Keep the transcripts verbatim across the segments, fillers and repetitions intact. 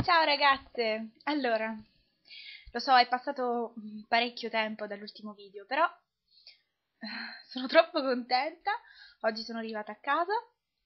Ciao ragazze! Allora, lo so, è passato parecchio tempo dall'ultimo video, però eh, sono troppo contenta. Oggi sono arrivata a casa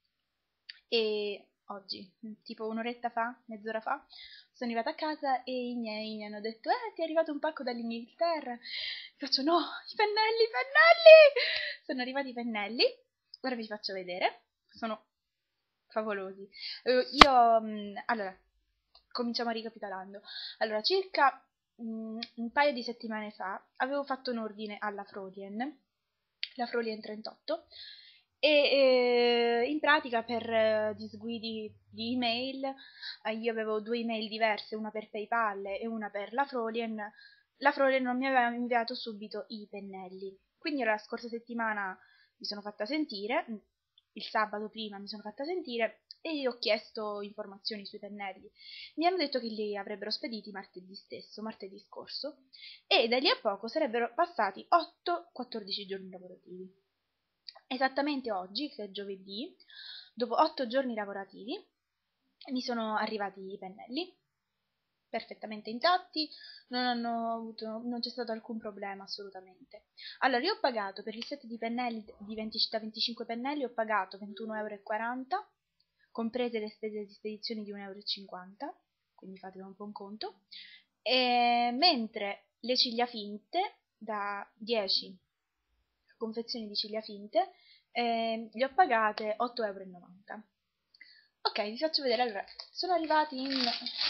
e oggi, tipo un'oretta fa, mezz'ora fa, sono arrivata a casa e i miei mi hanno detto eh, ti è arrivato un pacco dall'Inghilterra. Faccio no, i pennelli, i pennelli! Sono arrivati i pennelli, ora vi faccio vedere, sono favolosi. Uh, io, mh, allora, cominciamo ricapitolando. Allora, circa mh, un paio di settimane fa avevo fatto un ordine alla Frolien, la Frolien trentotto, e eh, in pratica per eh, disguidi di email, eh, io avevo due email diverse, una per PayPal e una per la Frolien. La Frolien non mi aveva inviato subito i pennelli, quindi la scorsa settimana mi sono fatta sentire, il sabato prima mi sono fatta sentire e io ho chiesto informazioni sui pennelli. Mi hanno detto che li avrebbero spediti martedì stesso, martedì scorso, e da lì a poco sarebbero passati otto quattordici giorni lavorativi. Esattamente oggi, che è giovedì, dopo otto giorni lavorativi, mi sono arrivati i pennelli, perfettamente intatti, non hanno avuto, non c'è stato alcun problema assolutamente. Allora, io ho pagato per il set di pennelli di venti, da venticinque pennelli, ho pagato ventuno e quaranta euro, comprese le spese di spedizione di un euro e cinquanta, quindi fate un po' un conto, e mentre le ciglia finte, da dieci confezioni di ciglia finte, eh, le ho pagate otto e novanta euro. Ok, vi faccio vedere. Allora, sono arrivati in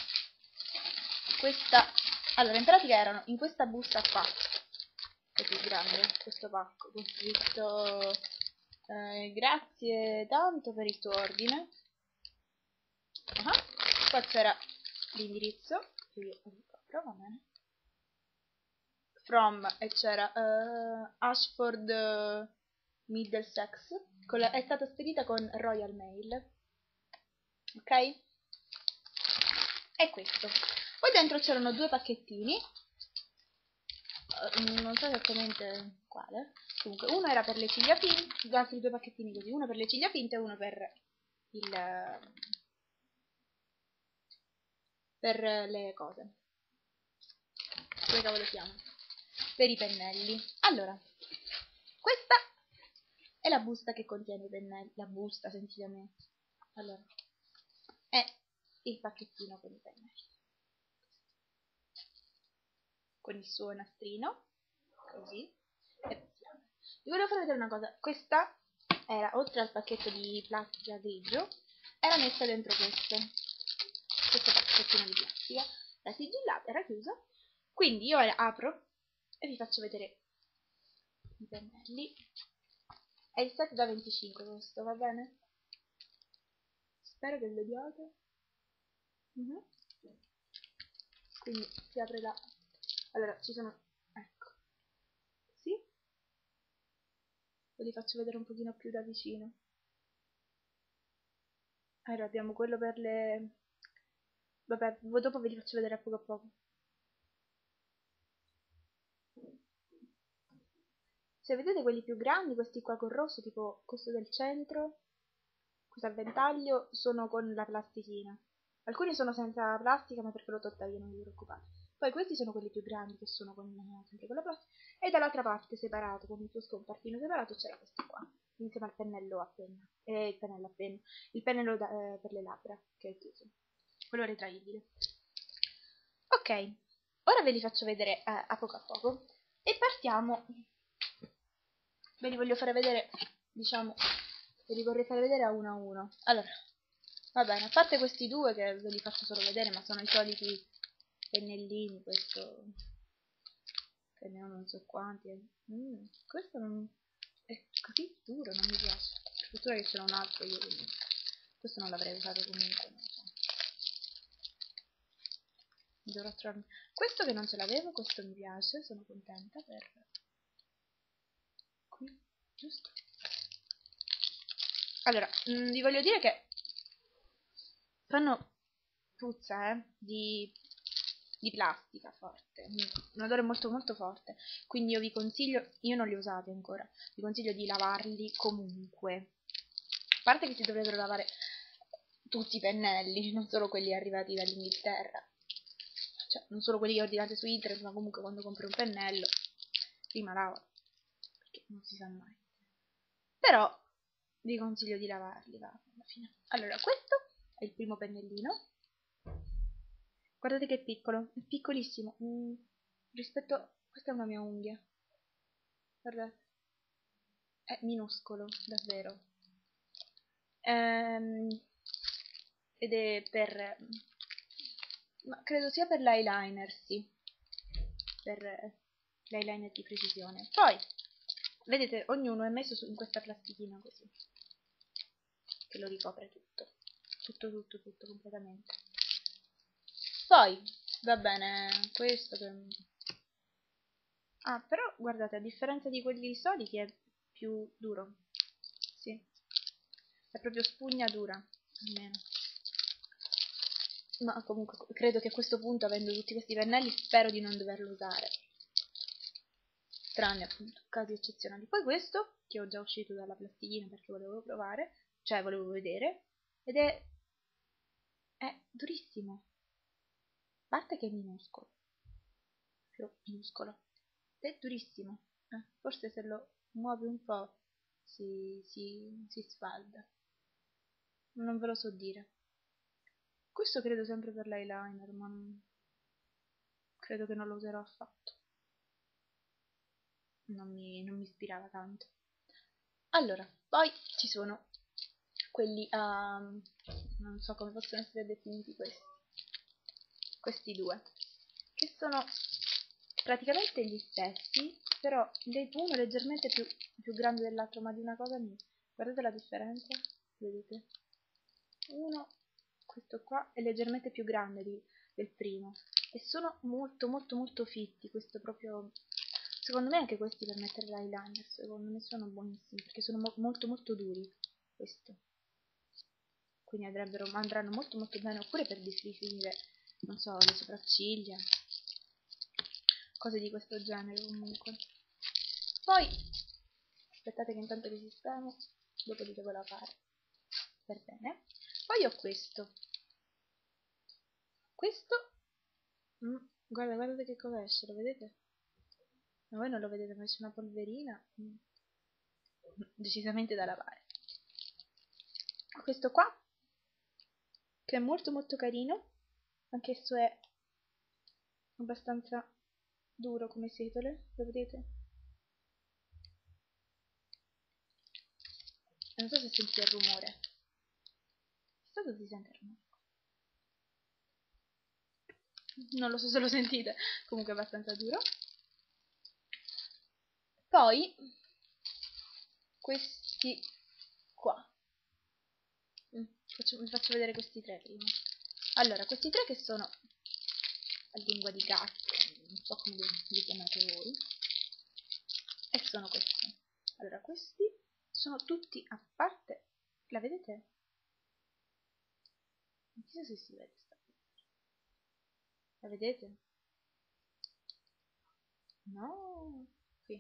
questa, allora in pratica erano in questa busta qua, che è più grande, questo pacco, con scritto eh, grazie tanto per il tuo ordine. Uh-huh. Qua c'era l'indirizzo, che io però va bene, from, e c'era uh, Ashford uh, Middlesex, con la, è stata spedita con Royal Mail, ok? È questo. Poi dentro c'erano due pacchettini, uh, non so esattamente quale, comunque uno era per le ciglia finte, altri due pacchettini così, uno per le ciglia finte e uno per il per le cose, come cavolo si chiama? Per i pennelli. Allora, questa è la busta che contiene i pennelli, la busta, sentite me. Allora, è il pacchettino con i pennelli, con il suo nastrino, così, e vi volevo far vedere una cosa. Questa era, oltre al pacchetto di plastica grigio, era messa dentro questo questo pacchettino di plastica, la sigillata era chiusa, quindi io apro e vi faccio vedere i pennelli. È il set da venticinque questo, va bene? Spero che vediate. Uh-huh. Quindi si apre da, allora ci sono, ecco, sì, ve li faccio vedere un pochino più da vicino. Allora abbiamo quello per le, vabbè, dopo ve li faccio vedere a poco a poco. Se vedete quelli più grandi, questi qua con rosso, tipo questo del centro, questo al ventaglio, sono con la plastichina. Alcuni sono senza plastica, ma perché l'ho tolta io, non vi preoccupate. Poi questi sono quelli più grandi, che sono con, sempre con la plastica. E dall'altra parte, separato, con il suo scompartino separato, c'era questo qua, insieme al pennello a penna. E il pennello a penna. Il pennello da, eh, per le labbra, che è chiuso. Quello retraibile. Ok, ora ve li faccio vedere eh, a poco a poco. E partiamo. Ve li voglio fare vedere, diciamo, ve li vorrei fare vedere a uno a uno. Allora, va bene, a parte questi due che ve li faccio solo vedere, ma sono i soliti pennellini, questo che ne ho non so quanti. Mm, questo non è così duro, non mi piace. Addirittura che c'era un altro io, quindi questo non l'avrei usato comunque, non so. Dovrò trovarmi questo che non ce l'avevo, questo mi piace, sono contenta per qui, giusto? Allora, mh, vi voglio dire che fanno puzza, eh, di, di plastica forte, un odore molto molto forte, quindi io vi consiglio, io non li ho usati ancora, vi consiglio di lavarli comunque, a parte che si dovrebbero lavare tutti i pennelli, non solo quelli arrivati dall'Inghilterra, cioè non solo quelli che ordinate su internet, ma comunque quando compri un pennello prima lava, perché non si sa mai. Però vi consiglio di lavarli, va, alla fine. Allora, questo è il primo pennellino. Guardate che è piccolo, è piccolissimo. Mm, rispetto... questa è una mia unghia. Guardate. È minuscolo, davvero. Ehm, ed è per... ma credo sia per l'eyeliner, sì. Per l'eyeliner di precisione. Poi, vedete, ognuno è messo in questa plastichina così. Che lo ricopre tutto. Tutto, tutto, tutto, completamente. Poi, va bene, questo che... ah, però, guardate, a differenza di quelli soliti è più duro. Sì. È proprio spugna dura, almeno. Ma comunque, credo che a questo punto, avendo tutti questi pennelli, spero di non doverlo usare. Tranne, appunto, casi eccezionali. Poi questo, che ho già uscito dalla plastichina perché volevo provare, cioè volevo vedere, ed è... è durissimo. A parte che è minuscolo. Più minuscolo. Ed è durissimo. Eh, forse se lo muovi un po' si, si, si sfalda. Non ve lo so dire. Questo credo sempre per l'eyeliner, ma non... credo che non lo userò affatto. Non mi, non mi ispirava tanto. Allora, poi ci sono quelli a... Um, non so come possono essere definiti questi. Questi due. Che sono praticamente gli stessi, però uno è leggermente più, più grande dell'altro, ma di una cosa mia. Guardate la differenza, vedete? Uno, questo qua, è leggermente più grande di, del primo. E sono molto molto molto fitti, questo proprio... secondo me anche questi per mettere l'eyeliner, secondo me sono buonissimi, perché sono mo molto molto duri, questo. Quindi andrebbero, andranno molto molto bene, oppure per definire, non so, le sopracciglia, cose di questo genere comunque. Poi, aspettate che intanto li sistemo, dopo li devo lavare. Per bene. Poi ho questo. Questo, mm, guarda, guardate che cosa esce, lo vedete? Ma voi non lo vedete, ma esce una polverina mm, decisamente da lavare. Questo qua, che è molto molto carino, anch'esso è abbastanza duro come setole, lo vedete? Non so se sentite il rumore. Chissà se si sente il rumore. Non lo so se lo sentite, comunque è abbastanza duro. Poi questi qua. Mm, faccio, vi faccio vedere questi tre prima. Allora, questi tre che sono a lingua di gatto, non so come li, li chiamate voi, e sono questi. Allora, questi sono tutti a parte, la vedete? Non so se si vede sta cosa. La vedete? No, qui.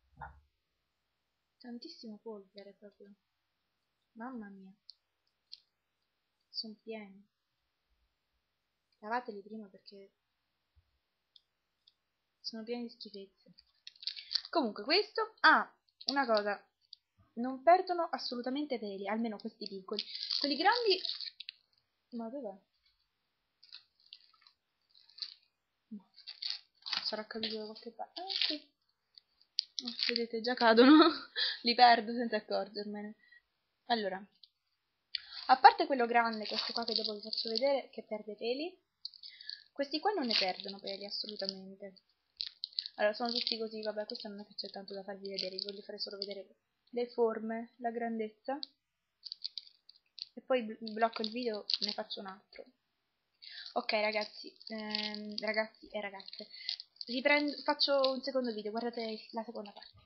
Tantissima polvere proprio. Mamma mia. Sono pieni. Lavateli prima perché sono pieni di schifezze. Comunque questo ha ah, una cosa, non perdono assolutamente peli, almeno questi piccoli. Quelli grandi, ma dov'è? No. Sarà caduto da qualche parte. Ah, sì. Oh, vedete, già cadono. Li perdo senza accorgermene. Allora, a parte quello grande, questo qua che dopo vi faccio vedere, che perde peli, questi qua non ne perdono peli assolutamente. Allora, sono tutti così, vabbè, questo non è che c'è tanto da farvi vedere, vi voglio fare solo vedere le forme, la grandezza, e poi blocco il video, ne faccio un altro. Ok ragazzi, ehm, ragazzi e ragazze, riprendo, faccio un secondo video, guardate la seconda parte.